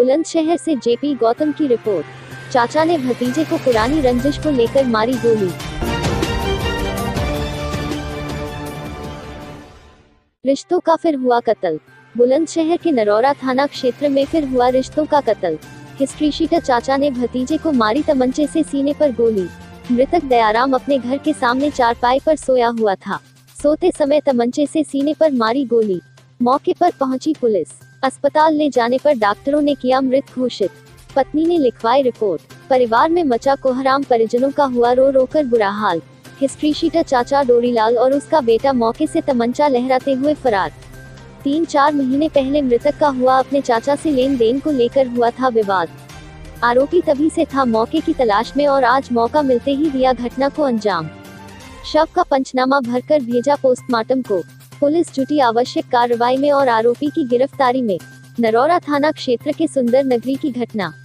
बुलंदशहर से जेपी गौतम की रिपोर्ट। चाचा ने भतीजे को पुरानी रंजिश को लेकर मारी गोली। रिश्तों का फिर हुआ कत्ल। बुलंदशहर के नरौरा थाना क्षेत्र में फिर हुआ रिश्तों का कत्ल। हिस्ट्री शीटर चाचा ने भतीजे को मारी तमंचे से सीने पर गोली। मृतक दयाराम अपने घर के सामने चारपाई पर सोया हुआ था। सोते समय तमंचे से सीने पर मारी गोली। मौके पर पहुंची पुलिस। अस्पताल ले जाने पर डॉक्टरों ने किया मृत घोषित। पत्नी ने लिखवाई रिपोर्ट। परिवार में मचा कोहराम, परिजनों का हुआ रो रो कर बुरा हाल। हिस्ट्री शीटर चाचा डोरीलाल और उसका बेटा मौके से तमंचा लहराते हुए फरार। 3-4 महीने पहले मृतक का हुआ अपने चाचा से लेन देन को लेकर हुआ था विवाद। आरोपी तभी से था मौके की तलाश में और आज मौका मिलते ही दिया घटना को अंजाम। शव का पंचनामा भरकर भेजा पोस्टमार्टम को। पुलिस जुटी आवश्यक कार्रवाई में और आरोपी की गिरफ्तारी में। नरौरा थाना क्षेत्र के सुंदर नगरी की घटना।